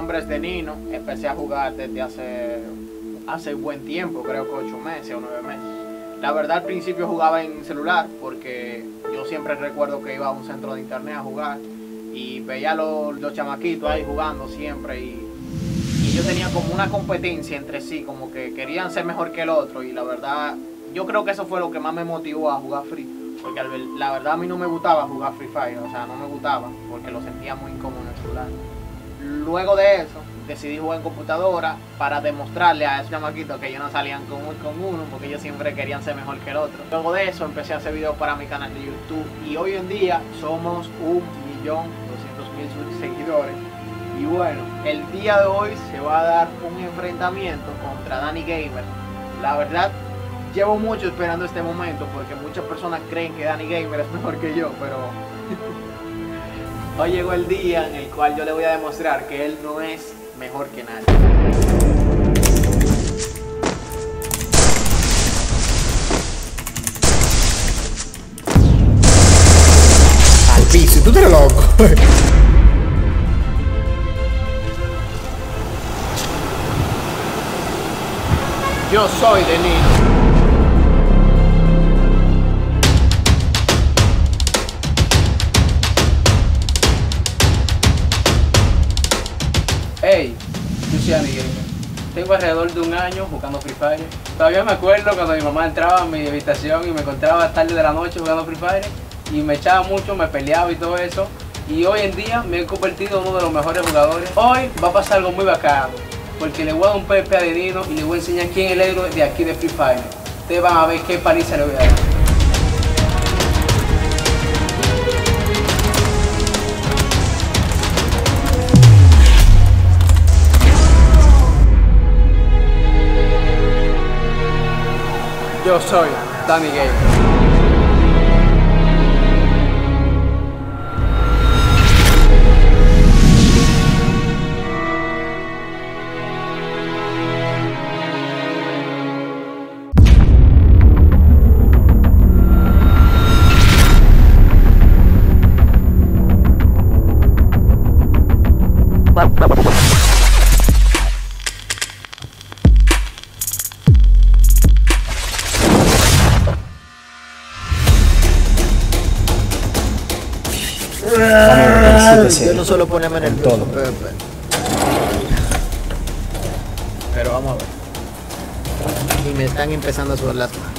nombre es Denino. Empecé a jugar desde hace buen tiempo, creo que 8 meses o 9 meses. La verdad al principio jugaba en celular porque yo siempre recuerdo que iba a un centro de internet a jugar y veía a los chamaquitos ahí jugando siempre y ellos tenían como una competencia entre sí, como que querían ser mejor que el otro y la verdad yo creo que eso fue lo que más me motivó a jugar Free. Porque la verdad a mí no me gustaba jugar Free Fire, o sea, no me gustaba porque lo sentía muy incómodo en el celular. Luego de eso, decidí jugar en computadora para demostrarle a esos chamaquitos que ellos no salían con uno porque ellos siempre querían ser mejor que el otro. Luego de eso empecé a hacer videos para mi canal de YouTube y hoy en día somos 1.200.000 seguidores. Y bueno, el día de hoy se va a dar un enfrentamiento contra Danny Gamer. La verdad, llevo mucho esperando este momento porque muchas personas creen que Danny Gamer es mejor que yo, pero hoy llegó el día en el cual yo le voy a demostrar que él no es mejor que nadie. Al piso, tú eres loco. Yo soy Denino. Hey, yo soy Danny Gamer. Tengo alrededor de un año jugando Free Fire. Todavía me acuerdo cuando mi mamá entraba a mi habitación y me encontraba tarde de la noche jugando Free Fire y me echaba mucho, me peleaba y todo eso. Y hoy en día me he convertido en uno de los mejores jugadores. Hoy va a pasar algo muy bacano porque le voy a dar un PP a Denino y le voy a enseñar quién es el héroe de aquí de Free Fire. Ustedes van a ver qué paliza le voy a dar. Yo soy Danny Gamer. Yo no suelo ponerme en el todo. Pero vamos a ver. Y me están empezando a sudar las manos.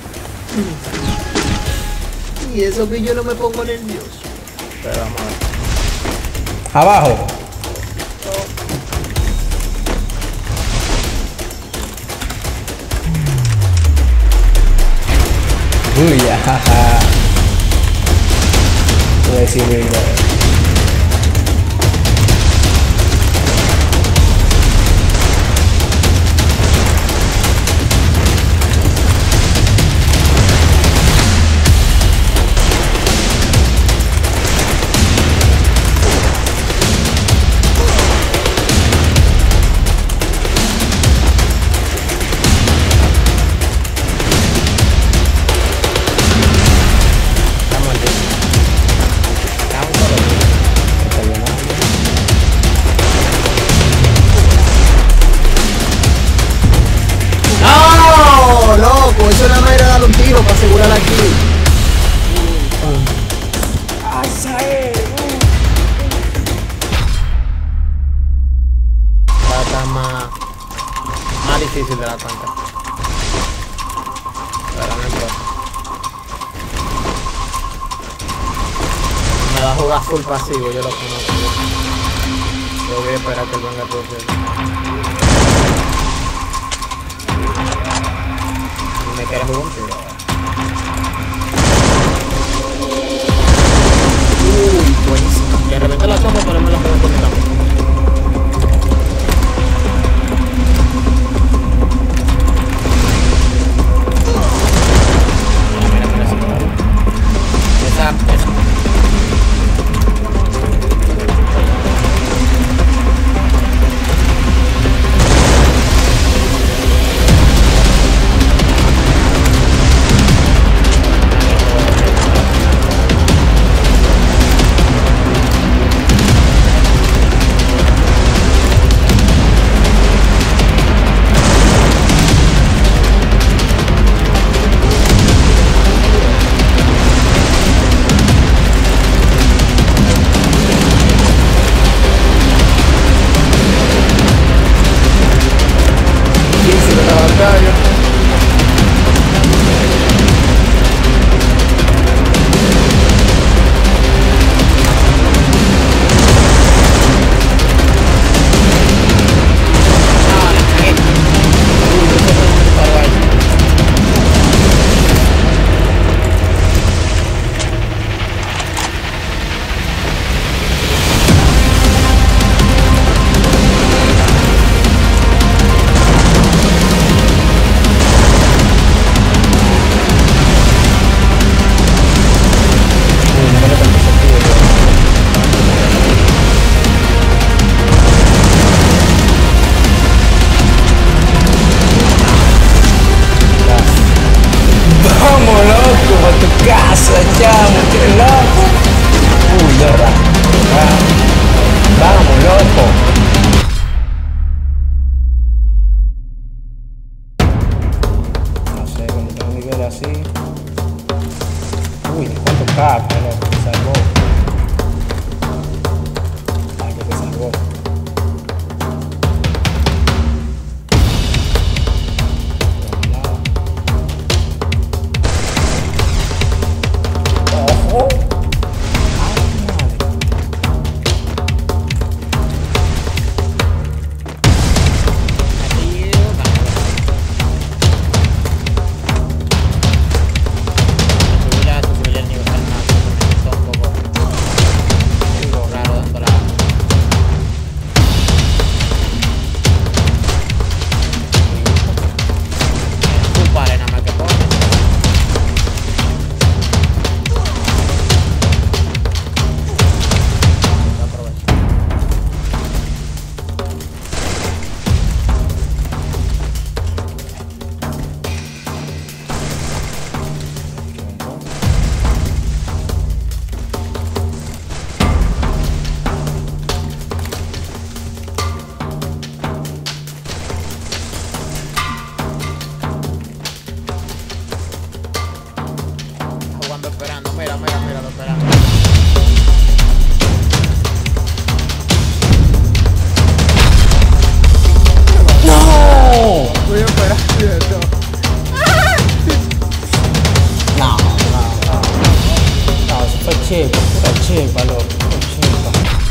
Y eso que yo no me pongo nervioso. Pero vamos a ver. Abajo. Uy, jaja. Voy a decir, eso nada más era darle un tiro para asegurar aquí. Está más difícil de la cuenta. Pero no importa. Me va a jugar full pasivo, yo lo conozco. Yo voy a esperar que él venga a proceso. Me quiere jugar un tiro. Buenísimo. Y de repente la sombra ponemos los juegos con el campo. así. Uy, cuánto capa, loco, te salvó. Ay, que te salvó. Ojo. Esperando, mira, lo esperando. ¡No! Voy a esperar, ¿cierto? No, eso fue chepa, pura chepa, loco, pura chepa.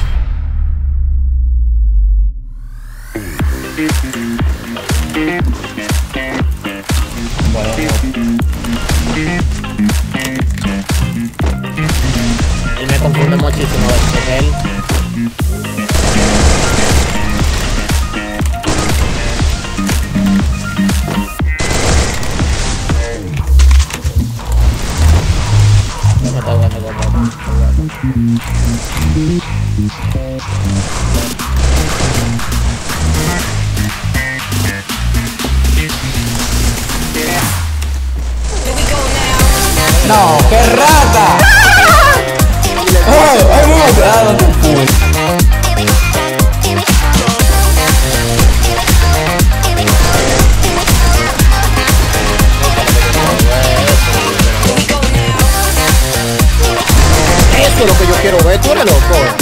Bueno. Él me confunde muchísimo, porque él... Me está jugando con No, qué rata. ¡Oh! ¡Ay, me cuidado! Eso es lo que yo quiero ver, tú eres loco.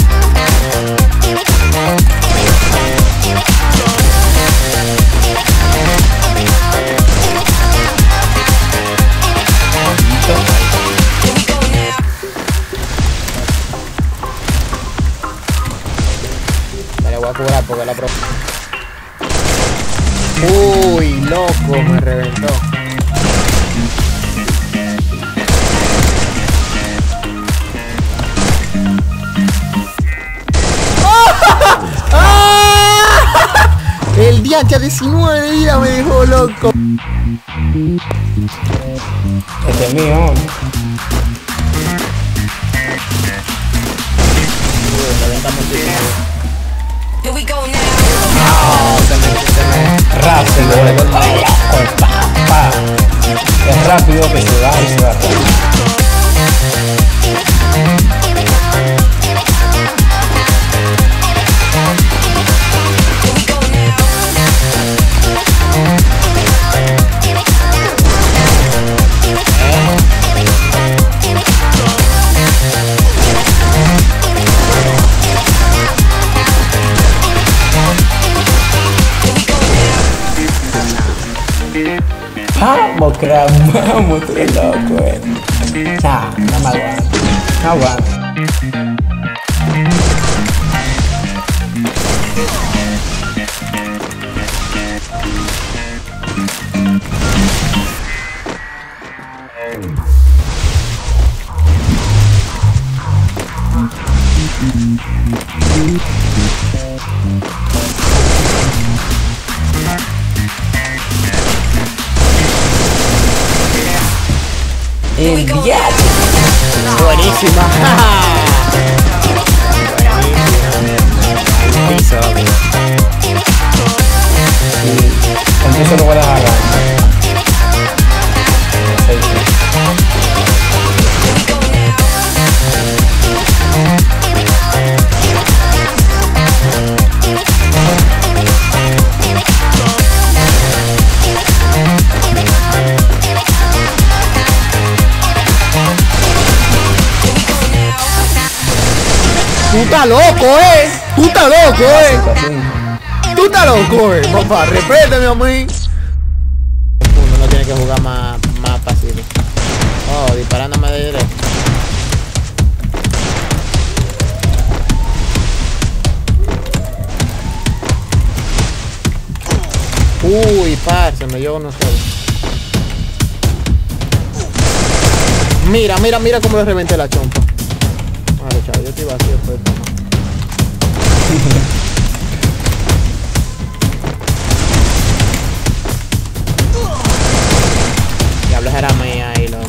Me voy a curar porque la pro... Uy, loco, me reventó. El dianche a 19 de vida me dejó loco. Este es mío. Rápido, pa. Es rápido que se va y se va rápido. Vamos, crack, vamos, tú eres loco, Nah, no me aguanto. No aguanto. El viaje. Buenísima. Piso. Con eso no voy a dejar. Tú estás loco, Tú estás loco, Tú estás loco, papá. Respétame a mí. Uno no tiene que jugar más pasivo. Oh, disparándome de derecha. Uy, parce, me llevo uno solo. Mira cómo le reventé la chompa. Vale, chavo, yo estoy vacío, pues. Diablo, era mía ahí, loco.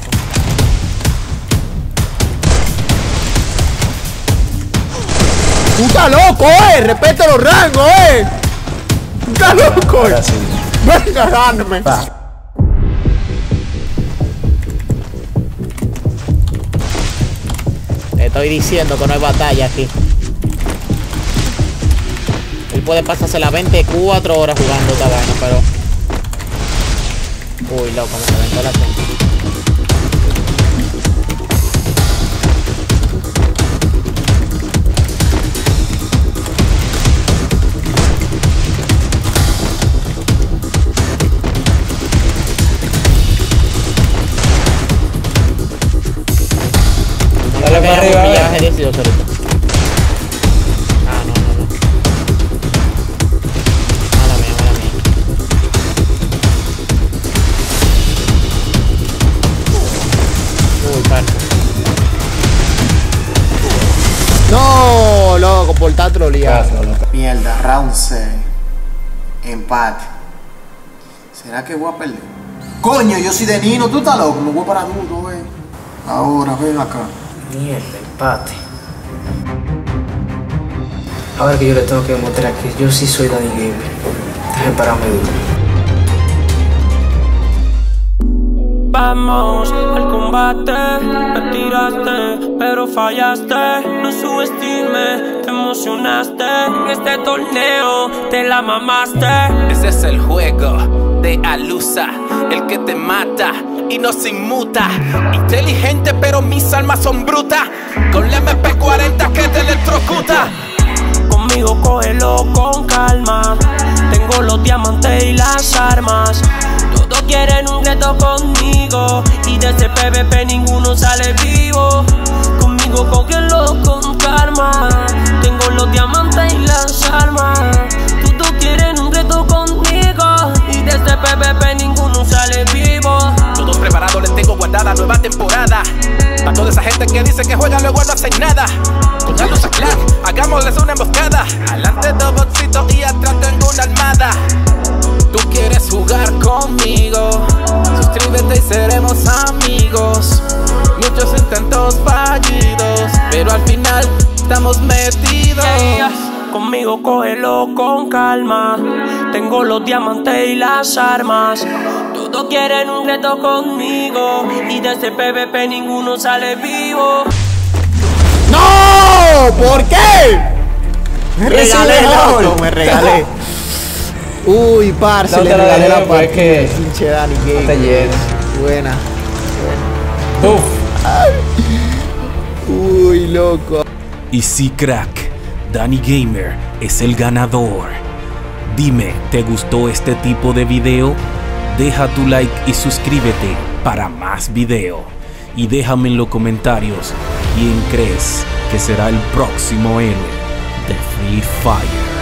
¡Tú estás loco, ¡Respeta los rangos, ¡Tú estás loco, Ahora sí. ¡Venga, agarrándome! Te estoy diciendo que no hay batalla aquí. Él puede pasarse las 24 horas jugando esta vaina, pero... Uy, loco, me reventó la chompa. Dale para arriba, Viaje 18 ahorita. No. Mala mía. Uy, parce. No, loco, por estar troleado. Mierda, round 6. Empate. ¿Será que voy a perder? Coño, yo soy de Nino, tú estás loco, me voy para duro, Ahora, ven acá. Mierda, empate. Ahora que yo le tengo que demostrar que yo sí soy Danny Gamer. Déjame pararme duro. Vamos al combate, me tiraste, pero fallaste. No subestimes, te emocionaste. En este torneo te la mamaste. Ese es el juego de Alusa, el que te mata y no se inmuta. Inteligente pero mis almas son brutas. Con la MP40 que te electrocuta. Conmigo cógelo con calma. Tengo los diamantes y las armas. Todos quieren un reto conmigo y de ese PvP ninguno sale vivo. Conmigo cógelo con calma. Tengo los diamantes y las armas. Todos quieren un reto conmigo y de ese PvP ninguno sale vivo. Todo preparado, les tengo guardada nueva temporada. Para toda esa gente que dice que juega luego no hacen nada. Con Alusa Clan, hagámosles una emboscada. Adelante dos boxitos y atrás tengo una armada. Tú quieres jugar conmigo, suscríbete y seremos amigos. Muchos intentos fallidos, pero al final estamos metidos. Conmigo cógelo con calma. Tengo los diamantes y las armas. Todos quieren un reto conmigo y de ese PvP ninguno sale vivo. ¡No! ¿Por qué? Me regalé, loco, me regalé. Uy, parce, No le te lo regalé dejé, la pues, partida. que Pinche Danny no te Gamer. llenes. Buena. Uf. Uy, loco. Y sí, crack, Danny Gamer es el ganador. Dime, ¿te gustó este tipo de video? Deja tu like y suscríbete para más video. Y déjame en los comentarios quién crees que será el próximo héroe de Free Fire.